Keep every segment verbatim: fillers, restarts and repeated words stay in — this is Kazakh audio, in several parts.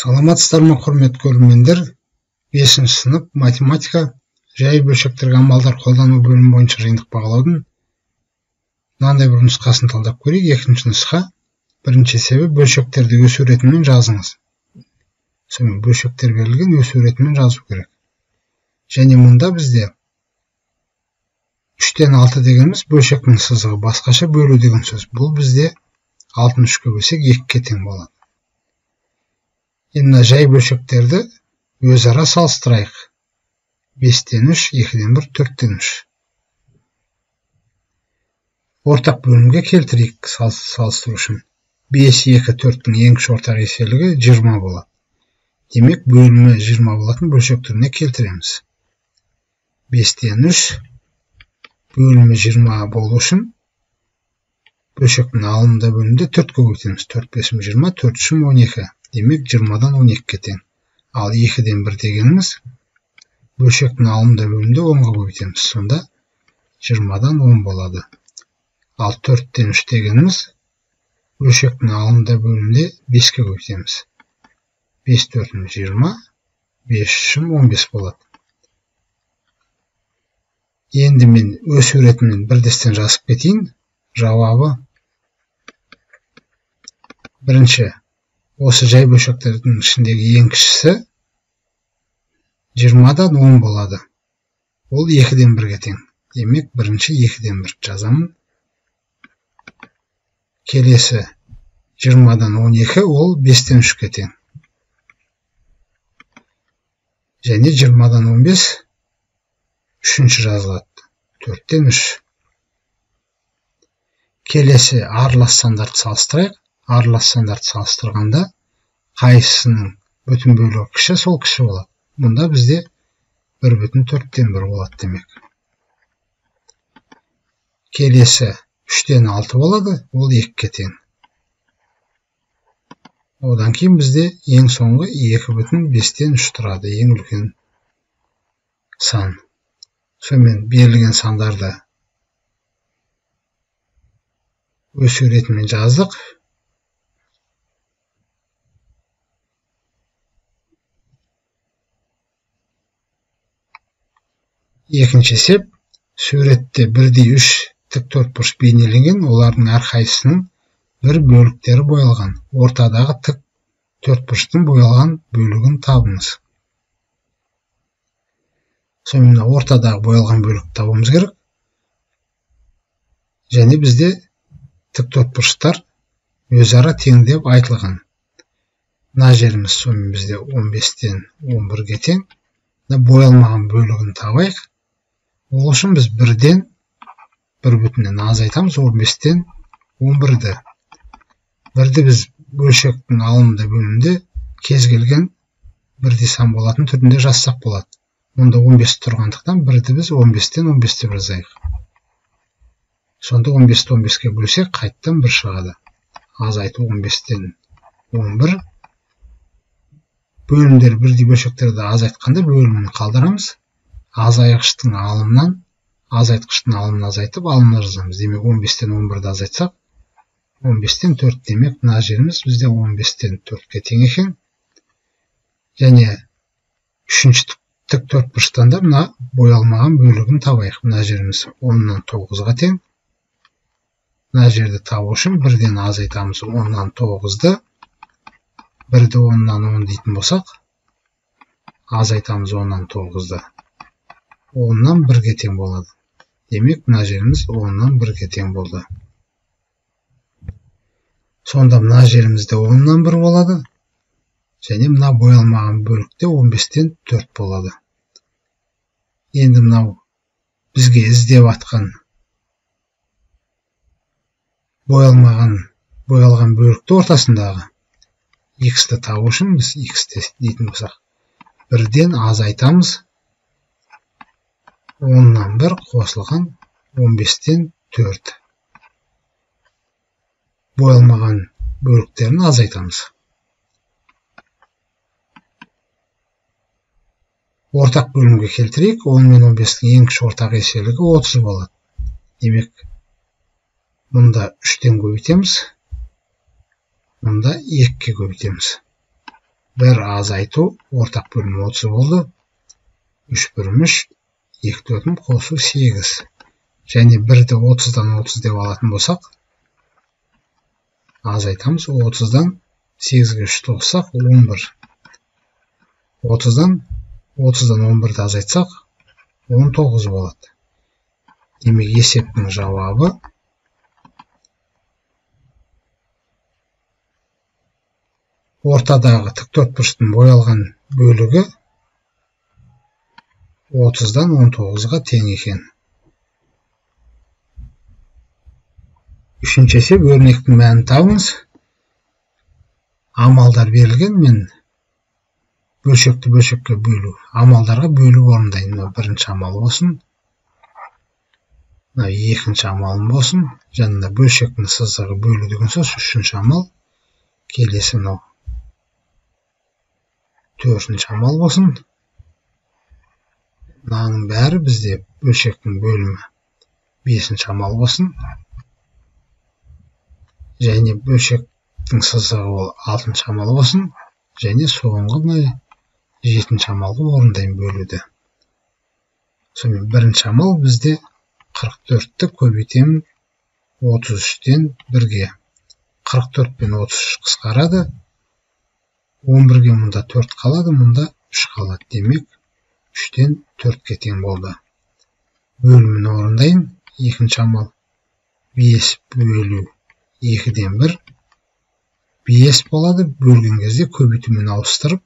Саламатсыздар ма, құрметті көрермендер? бесінші сынып математика жай бөлшектерге амалдар қолдану бөлімі бойынша жиынтық бағалаудың мынандай бір нұсқасын талдап көрейік. Екінші нұсқа. Бірінші есебі бөлшектерді өсу ретімен жазыңыз. Сонымен бөлшектер берілген, өсу ретімен жазу керек. Және мұнда бізде үштен алты дегеніміз бөлшектің сызығы, басқаша бөлу деген сөз. Бұл бізде алтыны үшке бөлсек екіге тең болады. Енді жай бөлшектерді өзара салыстырайық. бестен үш, екіден бір, төрттен үш. Ортақ бөлімге келтірейік салыстыру үшін. бес, екі, төрттің ең кіші ортақ еселігі жиырма болады. Демек, бөлімі жиырма болатын бөлшек түріне келтіреміз. бестен үш бөлімі жиырма болу үшін бөлшектің алымында бөлімде төртке көбейтеміз. төрт бесім жиырма, төрт үшім он екі. Демек, жиырмадан он екіге тең. Ал екіден бір дегеніміз бөлшектің алымында бөлімде онға көбейтеміз. Сонда жиырмадан он болады. Ал төрттен үш дегеніміз бөлшектің алымында бөлімде беске көбейтеміз. бес төртім жиырма, бес үшім он бес болады. Енді мен өсу ретімен бірдестен жазып кетейін. Жауабы бірінші. Осы жай бөлшектердің ішіндегі ең кішісі жиырмадан он болады. Ол екіден бірге тең. Демек, бірінші екіден бір жазамын. Келесі жиырмадан он екі, ол бестен үшке тең. Және жиырмадан он бес үшінші жазылады. төрттен үш. Келесі аралас сандарды салыстырайық. Аралас сандарды салыстырғанда қайсысының бүтін бөлігі кіші, сол кіші болады. Мұнда бізде бір бүтін төрттен бір болады демек. Келесі үштен алты болады, ол екіге тең. Одан кейін бізде ең соңғы екі бүтін бестен үш тұрады, ең үлкен сан. Сонымен берілген сандарды өсу ретімен жаздық. Екінші есеп. Суретте бірдей үш тік төртбұрыш бейнеленген, олардың әрқайсысының бір бөліктері боялған. Ортадағы тік төртбұрыштың боялған бөлігін табыңыз. Сонымен ортадағы боялған бөлікті табуымыз керек. Және бізде тік төртбұрыштар өзара тең деп айтылған. Мына жеріміз сонымен бізде он бестен он бірге тең. Боялмаған бөлігін табайық. Ол үшін біз бірден бір бүтіннен азайтамыз. он бестен он бірді. Бірді біз бөлшектің алымында бөлімде кез келген бірдей сан болатын түрінде жазсақ болады. Мұнда он бес тұрғандықтан бірді біз он бестен он бесте бір жазайық. Сонда он бесті он беске бөлсек қайттан бір шығады. Азайту он бестен он бір. Бөлімдер бірдей бөлшектерді азайтқанда бөлімін қалдырамыз. Азайғыштың алымынан азайтқыштың алымын азайтып алымына жазамыз. Демек, он бестен он бірді азайтсақ он бестен төрт. Демек, мына жеріміз бізде он бестен төртке тең екен. Және үшінші тік төртбұрыштан да мына боялмаған бөлігін табайық. Мына жеріміз оннан тоғызға тең. Мына жерді табу үшін бірден азайтамыз оннан тоғызды. бірді оннан он дейтін болсақ, азайтамыз оннан тоғызды. оннан бірге тең болады. Демек, мына жеріміз оннан бірге тең болды. Сонда мына жерімізде оннан бір болады. Және мына боялмаған бөлікте он бестен төрт болады. Енді мынау бізге іздеп атқан боялмаған боялған бөлікті ортасындағы x'ті табу үшін біз x'ті дейтін болсақ, бірден азайтамыз оннан бір қосылған он бестен төрт. Боялмаған бөліктерін азайтамыз. Ортақ бөлімге келтірейік. он мен он бестің ең кіші ортақ еселігі отыз болады. Демек, мұнда үштен көбейтеміз. Мұнда екіге көбейтеміз. bir азайту, ортақ бөлім отыз болды. үш бөлім үш, екі төртім қосу сегіз. Және бірді отыздан отыз деп алатын болсақ, азайтамыз. отыздан сегізге үшті қоссақ, он бір. отыздан отыздан он бірді азайтсақ, он тоғыз болады. Демек, есептің жауабы ортадағы тіктөртбұрыштың боялған бөлігі отыздан он тоғызға тең екен. Үшінші есеп, өрнектің мәнін табыңыз. Амалдар берілген, мен бөлшекті бөлшекке бөлу, амалдарға бөлу орындайын. Бірінші амал болсын, екінші амалым болсын, жанында бөлшектің сызығы бөлу деген сөз. Үшінші амал, келесі мынау төртінші амал болсын. Мынаның бәрі бізде бөлшектің бөлімі. Бесінші амал болсын. Және бөлшектің сызығы ол алтыншы амал болсын. Және соңғы жетінші амалғы орындайын бөлуді. Сонымен бірінші амал бізде қырық төртті көбейтемін отыз үштен бірге. қырық төрт пен отыз үш қысқарады. он бірге мұнда төрт қалады, мұнда үш қалады. Демек, үштен төртке тең болды. Бөлімін орындайын. Екінші амал бес бөлу екіден бір. бес болады. Бөлген кезде көбейтумен ауыстырып,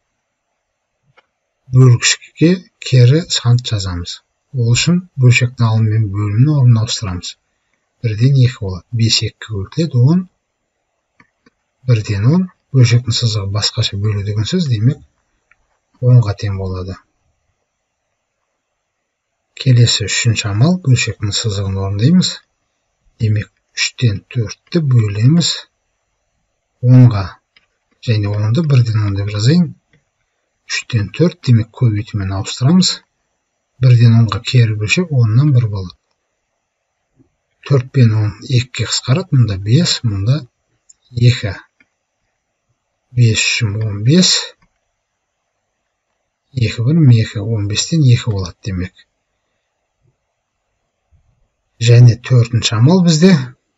бөлгішке кері сан жазамыз. Ол үшін бөлшектің алымы мен бөлімін орнына ауыстырамыз. бірден екі болады. бес екіге бөлінеді, он. бірден он. Бөлшектің сызығы басқаша бөлу деген сөз, демек онға тең болады. Келесі үшінші амал, бөлшектің сызығын орындаймыз. Демек үштен төртті бөлеміз онға. Және онды бірден он деп жазайын. үштен төрт, демек көбейтумен ауыстырамыз. бірден онға кері бөлшек оннан бір болады. төрт пен он екіге қысқарады. Мұнда бес, мұнда екі. бес үшім он бес. екі бірім екі. он бестен екі болады демек. Және төртінші амал бізде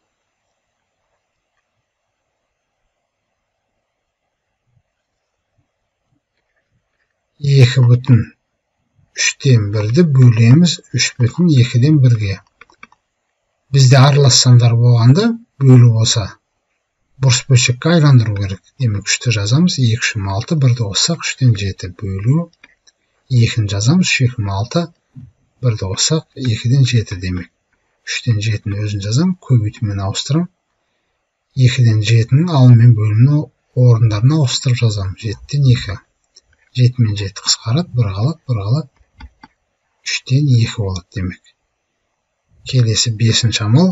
екі бүтін үштен бірді бөлеміз үш бүтін екіден бірге. Бізде аралас сандар болғанда бөлу болса, бұрыс бөлшекке айландыру керек. Демек үшті жазамыз. екі үшім алты, бірді қоссақ үштен жеті бөлу. екіні жазамыз. үш екім алты, бірді қоссақ екіден жеті демек. үштен жетіні өзін жазам, көбейтумен ауыстырам. екіден жетінің алым мен бөлімін орындарына ауыстырып жазам. жетіден екі. жеті мен жеті қысқарады, бір қалады, бір қалады. үштен екі болады демек. Келесі бесінші амал.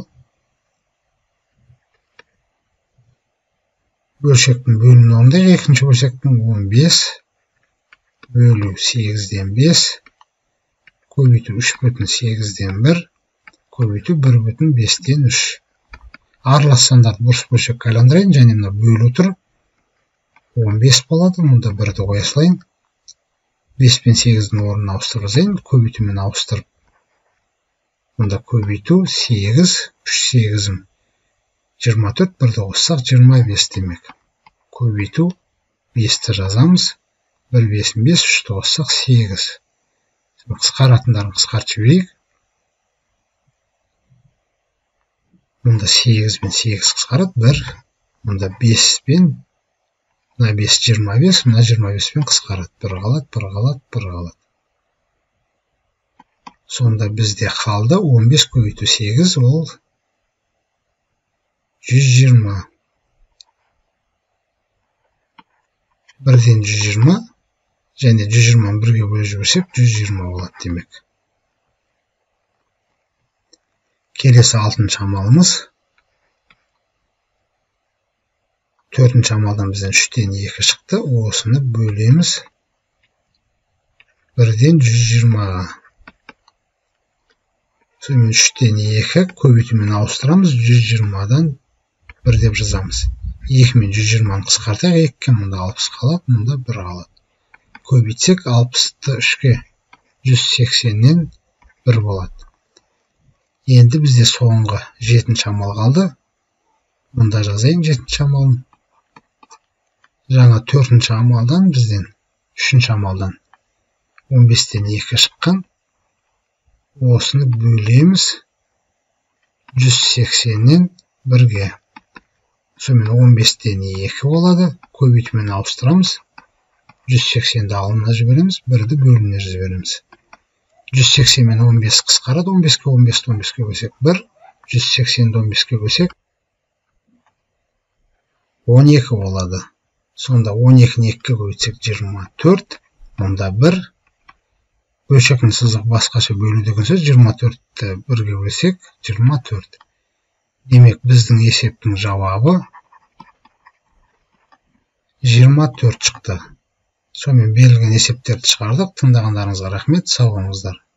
Бөлшектің бөлімін орындайық. Екінші бөлшектің он бес бөлу сегізден бес. Көбейту үш бүтін сегізден бір. Көбейту бір бүтін бестен үш. Аралас сандарды бұрыс бөлшекке айландырайын, және мына бөлу тұр. он бес болады. Мұнда бірді қоя салайын. бес пен сегіздің орнына ауыстырып жазайын. Көбейтумен ауыстырып. Мұнда көбейту сегіз, үш сегізім жиырма төрт, бірді қоссақ жиырма бес демек. Көбейту бесті жазамыз. бір бесім бес, үшті қоссақ сегіз. Қысқаратындарын қысқартып жіберейік. Мұнда сегіз бен сегіз қысқарады, бір. Мұнда бес пен мына бес жиырма бес, мына жиырма бес пен қысқарады. бір қалады, бір қалады, бір қалады. Сонда бізде қалды он бес көбейту сегіз, ол жүз жиырма. бірден жүз жиырма, және жүз жиырманы бірге бөліп жіберсек жүз жиырма болады демек. Келесі алтыншы амалымыз. Төртінші амалдан бізден үштен екі шықты. Осыны бөлеміз бірден жүз жиырмаға. Үштен екі көбейтумен ауыстырамыз. жүз жиырмадан бір деп жазамыз. екі мен жүз жиырманы қысқартайық, екіге мұнда алпыс қалады, мұнда бір қалады. Көбейтсек алпысты үшке жүз сексеннен бір болады. Енді бізде соңғы жетінші амал қалды. Мұнда жазайын жетінші амалын. Жаңа төртінші амалдан бізден, үшінші амалдан он бестен екі шыққан. Осыны бөлеміз жүз сексеннен бірге. Сонымен он бестен екі болады. Көбейтумен ауыстырамыз. жүз сексенді алына жібереміз, бірді бөліне жібереміз. жүз сексен мен он бес қысқарады, он беске он бесті он беске бөлсек бір, жүз сексенді он беске бөлсек он екі болады. Сонда он екіні екіге бөлсек жиырма төрт, мұнда бір. Бөлшектің сызығы басқаша бөлу деген сөз, жиырма төртті бірге бөлсек жиырма төрт. Демек, біздің есептің жауабы жиырма төрт шықты. Сонымен берілген есептерді шығардық. Тыңдағандарыңызға рахмет, сау болыңыздар.